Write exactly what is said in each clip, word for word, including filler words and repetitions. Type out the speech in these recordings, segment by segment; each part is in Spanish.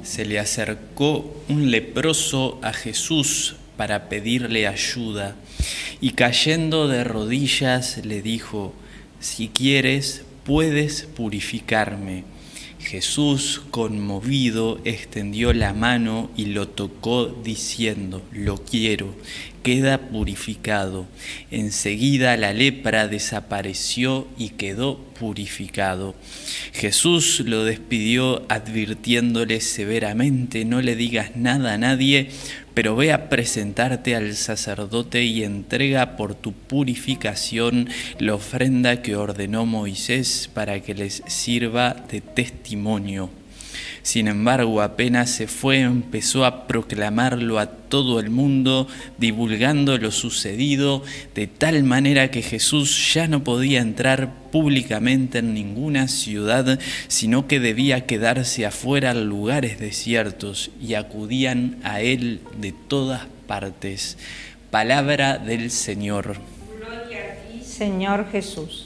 Se le acercó un leproso a Jesús para pedirle ayuda, y cayendo de rodillas le dijo: «Si quieres, puedes purificarme». Jesús, conmovido, extendió la mano y lo tocó diciendo: «Lo quiero, queda purificado». Enseguida la lepra desapareció y quedó purificado. Jesús lo despidió advirtiéndole severamente: «No le digas nada a nadie, pero ve a presentarte al sacerdote y entrega por tu purificación la ofrenda que ordenó Moisés para que les sirva de testimonio». Sin embargo, apenas se fue, empezó a proclamarlo a todo el mundo, divulgando lo sucedido, de tal manera que Jesús ya no podía entrar públicamente en ninguna ciudad, sino que debía quedarse afuera en lugares desiertos, y acudían a él de todas partes. Palabra del Señor. Gloria a ti, Señor Jesús.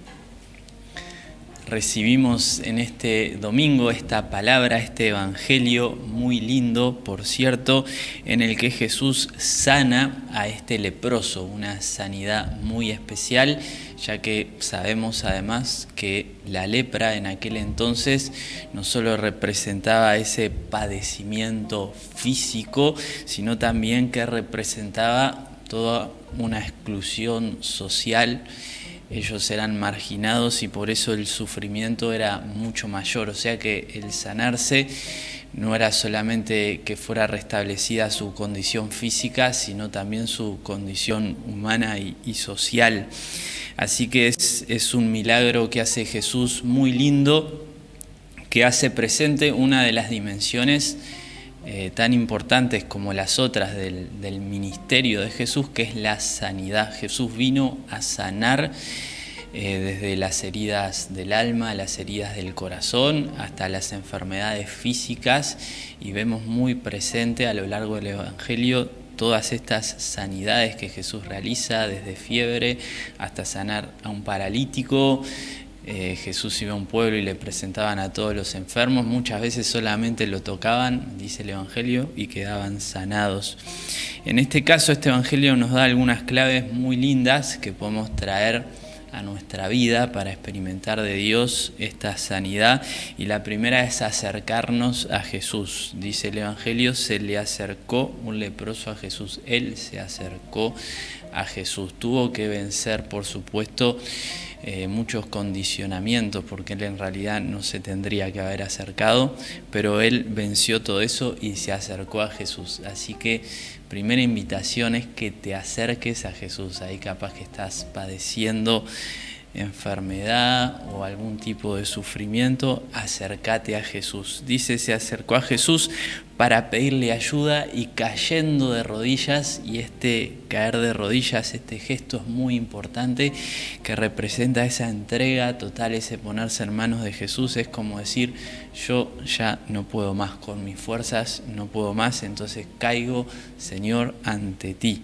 Recibimos en este domingo esta palabra, este evangelio muy lindo, por cierto, en el que Jesús sana a este leproso, una sanidad muy especial, ya que sabemos además que la lepra en aquel entonces no solo representaba ese padecimiento físico, sino también que representaba toda una exclusión social. Ellos eran marginados y por eso el sufrimiento era mucho mayor. O sea que el sanarse no era solamente que fuera restablecida su condición física, sino también su condición humana y, y social. Así que es, es un milagro que hace Jesús muy lindo, que hace presente una de las dimensiones Eh, tan importantes como las otras del, del ministerio de Jesús, que es la sanidad. Jesús vino a sanar eh, desde las heridas del alma, las heridas del corazón, hasta las enfermedades físicas, y vemos muy presente a lo largo del Evangelio todas estas sanidades que Jesús realiza, desde fiebre hasta sanar a un paralítico. Eh, Jesús iba a un pueblo y le presentaban a todos los enfermos, muchas veces solamente lo tocaban, dice el Evangelio, y quedaban sanados. En este caso, este Evangelio nos da algunas claves muy lindas que podemos traer a nuestra vida para experimentar de Dios esta sanidad, y la primera es acercarnos a Jesús. Dice el Evangelio: se le acercó un leproso a Jesús. Él se acercó a Jesús. Tuvo que vencer, por supuesto, Eh, muchos condicionamientos, porque él en realidad no se tendría que haber acercado, pero él venció todo eso y se acercó a Jesús. Así que primera invitación es que te acerques a Jesús. Ahí capaz que estás padeciendo enfermedad o algún tipo de sufrimiento, acércate a Jesús. Dice: se acercó a Jesús para pedirle ayuda, y cayendo de rodillas, y este caer de rodillas, este gesto es muy importante, que representa esa entrega total, ese ponerse en manos de Jesús. Es como decir: yo ya no puedo más con mis fuerzas, no puedo más, entonces caigo, Señor, ante ti.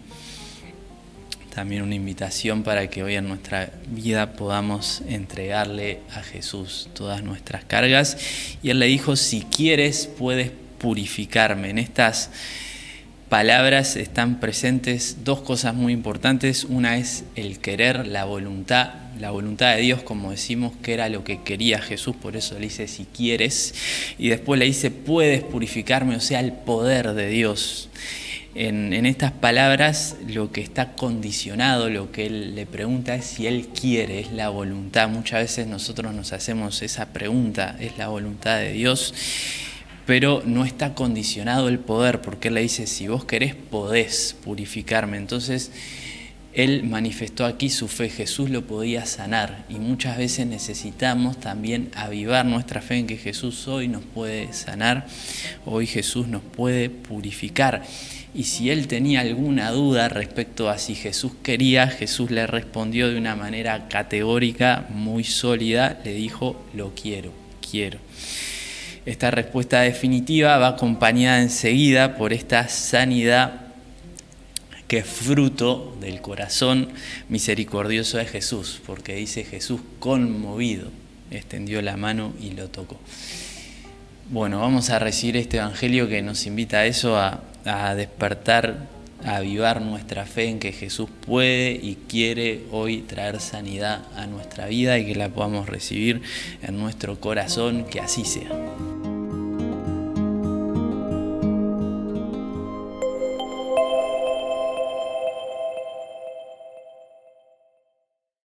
También una invitación para que hoy en nuestra vida podamos entregarle a Jesús todas nuestras cargas. Y él le dijo: si quieres, puedes purificarme. En estas palabras están presentes dos cosas muy importantes. Una es el querer, la voluntad, la voluntad de Dios, como decimos, que era lo que quería Jesús, por eso le dice: si quieres. Y después le dice: puedes purificarme, o sea, el poder de Dios. En, en estas palabras lo que está condicionado, lo que él le pregunta es si él quiere, es la voluntad. Muchas veces nosotros nos hacemos esa pregunta: ¿es la voluntad de Dios? Pero no está condicionado el poder, porque él le dice: si vos querés, podés purificarme. Entonces él manifestó aquí su fe. Jesús lo podía sanar, y muchas veces necesitamos también avivar nuestra fe en que Jesús hoy nos puede sanar, hoy Jesús nos puede purificar. Y si él tenía alguna duda respecto a si Jesús quería, Jesús le respondió de una manera categórica, muy sólida, le dijo: lo quiero, quiero. Esta respuesta definitiva va acompañada enseguida por esta sanidad que es fruto del corazón misericordioso de Jesús, porque dice: Jesús, conmovido, extendió la mano y lo tocó. Bueno, vamos a recibir este evangelio que nos invita a eso, a, a despertar, a avivar nuestra fe en que Jesús puede y quiere hoy traer sanidad a nuestra vida y que la podamos recibir en nuestro corazón, que así sea.